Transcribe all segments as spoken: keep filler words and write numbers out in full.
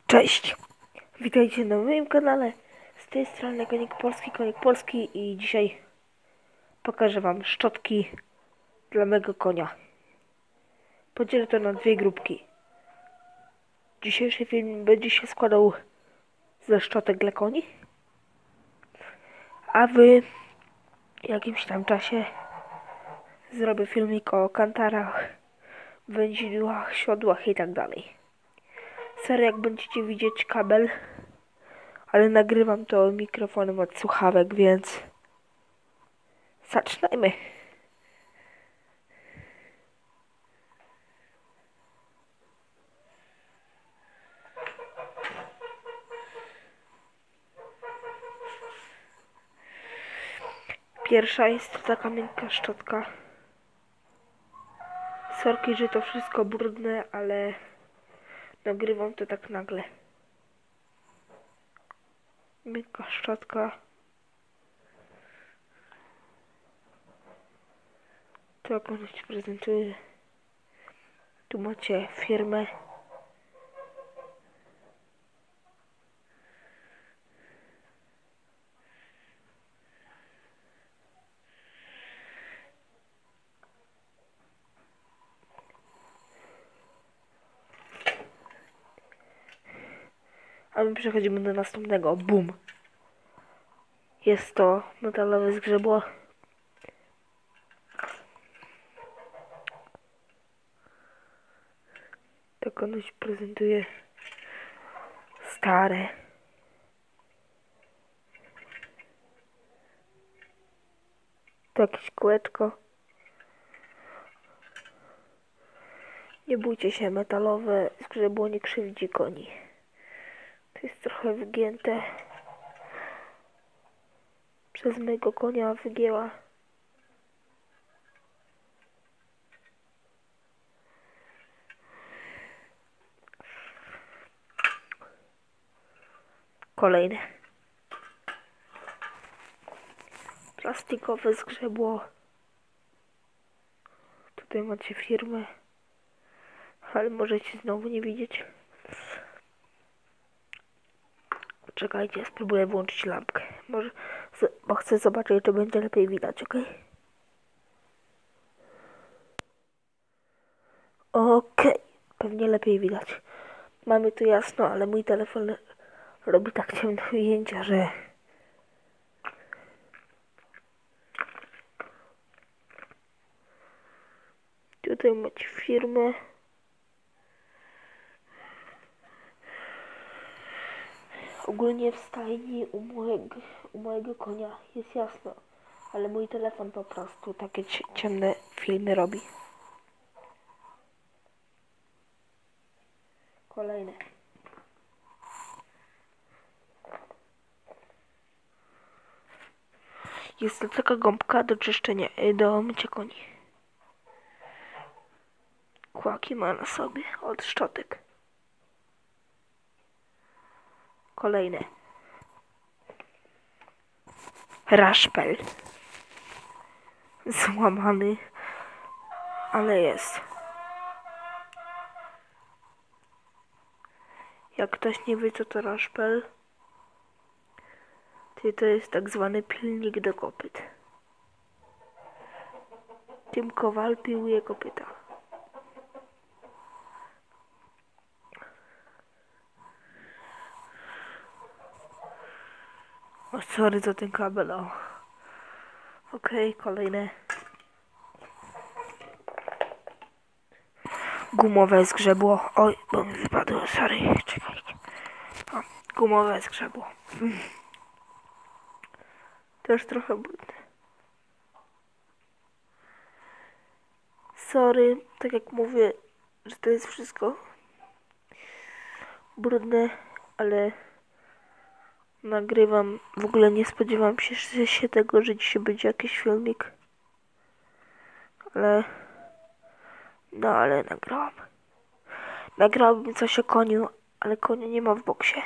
Cześć! Witajcie na moim kanale. Z tej strony Konik Polski, Konik Polski i dzisiaj pokażę wam szczotki dla mego konia. Podzielę to na dwie grupki. Dzisiejszy film będzie się składał ze szczotek dla koni, a w jakimś tam czasie zrobię filmik o kantarach, wędzidłach, siodłach i tak dalej. Serio, jak będziecie widzieć kabel, ale nagrywam to mikrofonem od słuchawek, więc zaczynajmy. Pierwsza jest to taka miękka szczotka. Sorki, że to wszystko brudne, ale nagrywam to tak nagle. Miękka szczotka. To jak ona się prezentuje. Tu macie firmę. A my przechodzimy do następnego. Bum. Jest to metalowe zgrzebło. Tak ono się prezentuje. Stare. To jakieś kółeczko. Nie bójcie się, metalowe zgrzebło nie krzywdzi koni. To jest trochę wygięte. Przez mojego konia wygięła. Kolejne. Plastikowe zgrzebło. Tutaj macie firmę. Ale możecie znowu nie widzieć. Czekajcie, spróbuję włączyć lampkę. Może, bo chcę zobaczyć, czy będzie lepiej widać, ok? Okej, pewnie lepiej widać. Mamy tu jasno, ale mój telefon robi tak ciemne ujęcia, że... Tutaj macie firmę. Ogólnie w stajni u mojego, u mojego konia jest jasno, ale mój telefon po prostu takie ciemne filmy robi. Kolejne. Jest to taka gąbka do czyszczenia, do mycia koni. Kłaki ma na sobie od szczotek. Kolejne. Raszpel. Złamany, ale jest. Jak ktoś nie wie, co to raszpel, to to jest tak zwany pilnik do kopyt. Tym Kowal piłuje kopyta. O, sorry za ten kabel, o. Okej, okay, kolejne. Gumowe zgrzebło. Oj, bo mi wypadło, sorry, czekajcie. O, gumowe zgrzebło. Mm. Też trochę brudne. Sorry, tak jak mówię, że to jest wszystko brudne, ale nagrywam. W ogóle nie spodziewam się, się tego, że dzisiaj będzie jakiś filmik. Ale... No, ale nagrałam. Nagrałabym coś o koniu, ale konia nie ma w boksie.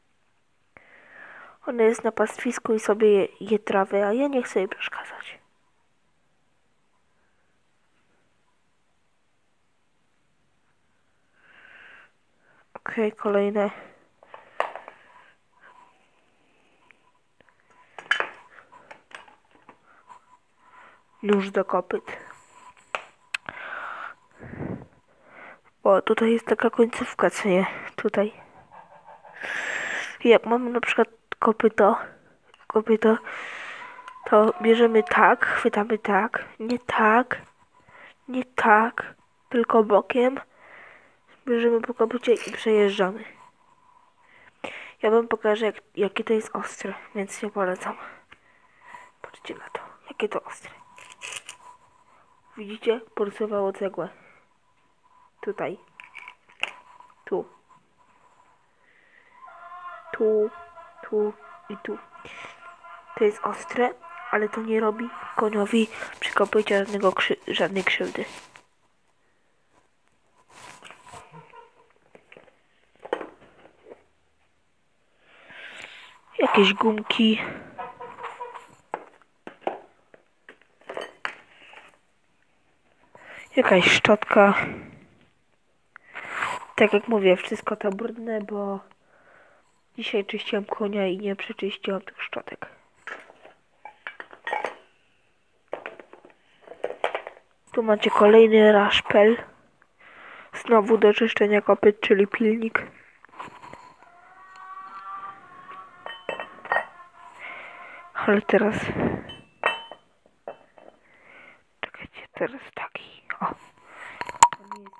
Ona jest na pastwisku i sobie je, je trawę, a ja nie chcę jej przeszkadzać. Okej, okay, kolejne. nóż do kopyt. O, tutaj jest taka końcówka, co nie? Tutaj. Jak mamy na przykład kopyto, kopyto, to bierzemy tak, chwytamy tak, nie tak, nie tak, tylko bokiem. Bierzemy po kopycie i przejeżdżamy. Ja wam pokażę, jak, jakie to jest ostre, więc nie polecam. Patrzcie na to, jakie to ostre. Widzicie? Porysowało cegłę. Tutaj. Tu. Tu. Tu i tu. To jest ostre, ale to nie robi koniowi przy kopycie żadnego krzy żadnej krzywdy. Jakieś gumki. Jakaś szczotka. Tak jak mówię, wszystko to brudne, bo dzisiaj czyściłam konia i nie przeczyściłam tych szczotek. Tu macie kolejny raszpel. Znowu do czyszczenia kopyt, czyli pilnik. Ale teraz... Czekajcie, teraz taki. O. On nie jest,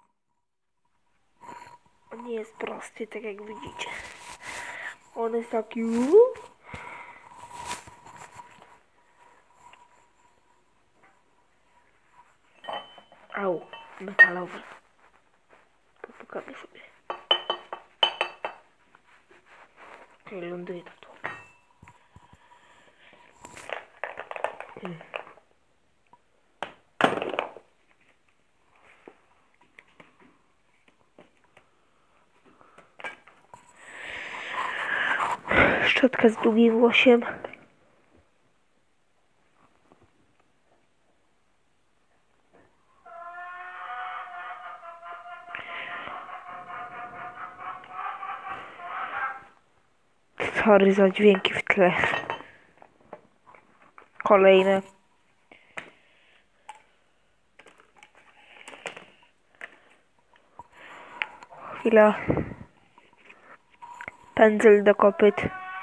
on nie jest prosty, tak jak widzicie. On jest taki... Au, metalowy. Popukamy sobie. Okej, okay, ląduje na to. Hmm. Szczotka z długim łosiem. Sorry za dźwięki w tle. Kolejne. Chwila. Pędzel do kopyt.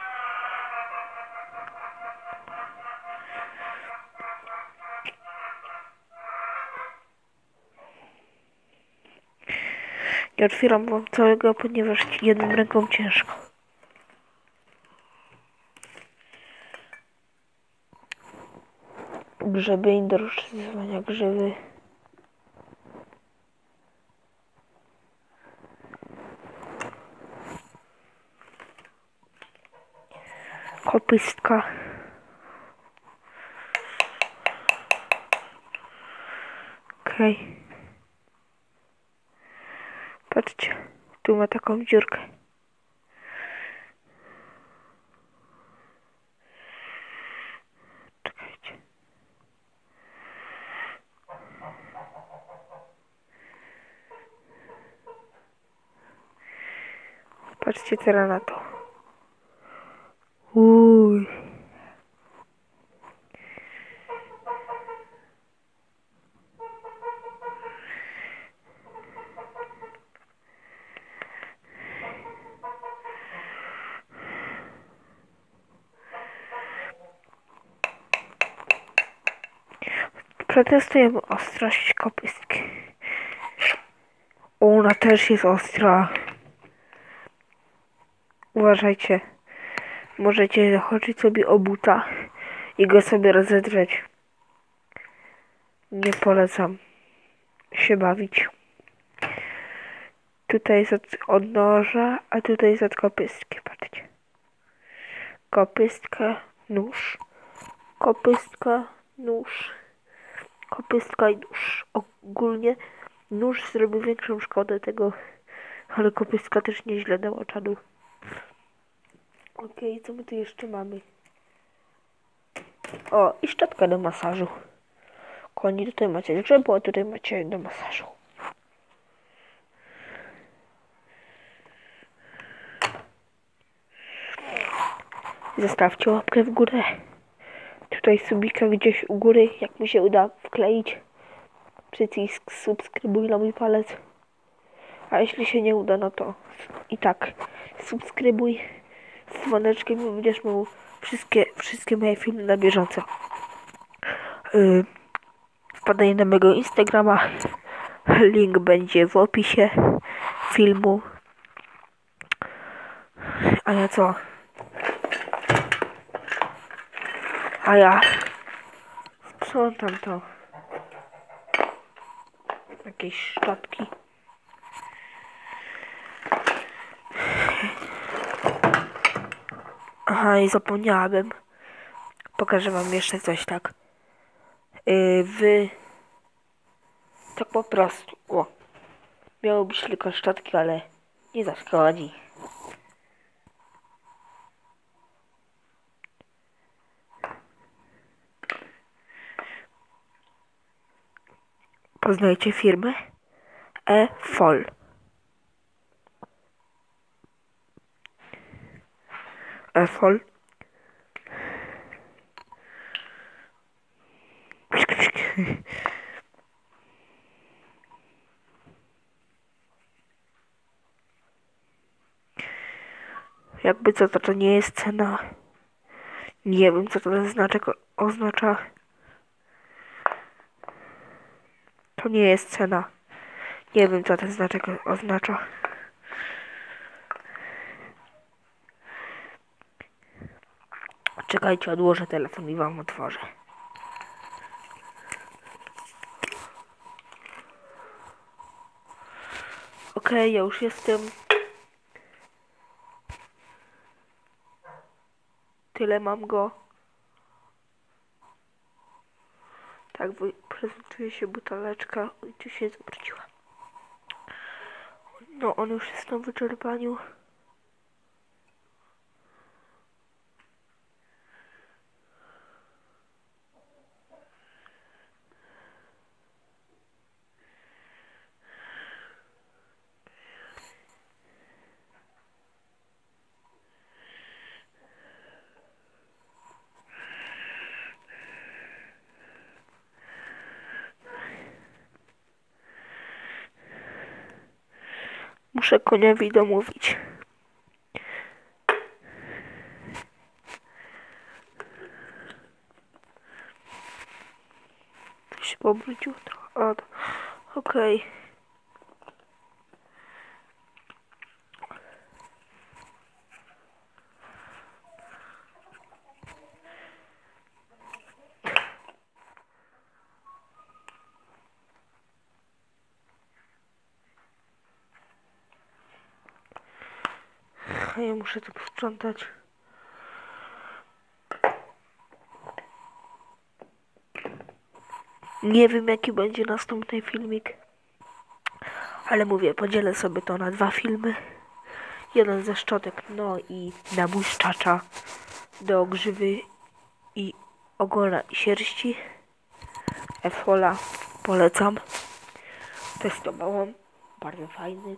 Nie otwieram wam całego, ponieważ jedną ręką ciężko. Grzebień do rozwiązywania grzywy. Kopystka. Okej. Okay. Patrzcie, tu ma taką dziurkę. Czekajcie. Patrzcie teraz na to. Uj. Przetestujemy ostrość kopystki. Ona też jest ostra. Uważajcie. Możecie zachodzić sobie o buta i go sobie rozedrzeć. Nie polecam się bawić. Tutaj jest od, od noża, a tutaj jest od kopystki. Patrzcie. Kopystka, nóż. Kopystka, nóż. Kopystka i nóż. Ogólnie nóż zrobił większą szkodę tego, ale kopystka też nieźle dała czadu. Okej, okay, co my tu jeszcze mamy? O, i szczotka do masażu. Koni, tutaj macie grzebo, a tutaj macie do masażu. Zostawcie łapkę w górę. tutaj subika gdzieś u góry, jak mi się uda wkleić. Przycisk subskrybuj na mój palec. A jeśli się nie uda, no to i tak subskrybuj z dzwoneczkiem i będziesz miał wszystkie, wszystkie moje filmy na bieżąco. Yy, wpadaj na mojego Instagrama. Link będzie w opisie filmu. A ja co? A ja sprzątam to. Jakieś szczotki. Aha, i zapomniałabym. Pokażę wam jeszcze coś tak. Yy, wy... Tak po prostu. O. Miało być tylko szczotki, ale nie zaszkodzi. Poznajcie firmę E-Fol. E-Fol. Jakby co, to, to nie jest cena. Nie wiem, co to ten znaczek oznacza. To nie jest cena. Nie wiem, co ten znaczek oznacza. Czekajcie, odłożę telefon i wam otworzę. Okej, okay, ja już jestem. Tyle mam go. Tak, prezentuje się buteleczka. Oj, tu się zawróciła. No, on już jest na wyczerpaniu. Muszę koniowi domówić. To się pobrudziło trochę. Okej. Okay. Ja muszę to posprzątać. Nie wiem, jaki będzie następny filmik. Ale mówię, podzielę sobie to na dwa filmy. Jeden ze szczotek, no i nabłyszczacza do grzywy i ogona i sierści. E-Fola polecam. Testowałam. Bardzo fajny.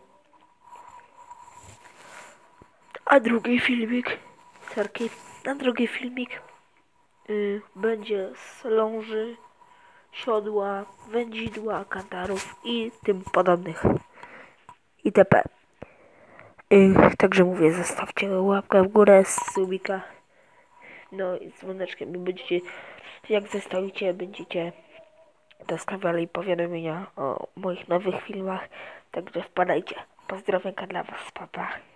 A drugi filmik, sorki, a drugi filmik yy, będzie z ląży, siodła, wędzidła, kantarów i tym podobnych itp. Yy, także mówię, zostawcie łapkę w górę, subika, no i z dzwoneczkiem i będziecie, jak zostawicie, będziecie dostawiali powiadomienia o moich nowych filmach, także wpadajcie. Pozdrowionka dla was, papa.